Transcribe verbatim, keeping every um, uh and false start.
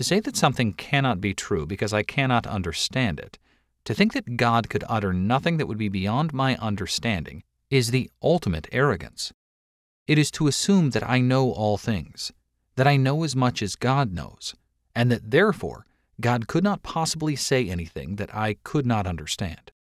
To say that something cannot be true because I cannot understand it, to think that God could utter nothing that would be beyond my understanding, is the ultimate arrogance. It is to assume that I know all things, that I know as much as God knows, and that therefore God could not possibly say anything that I could not understand.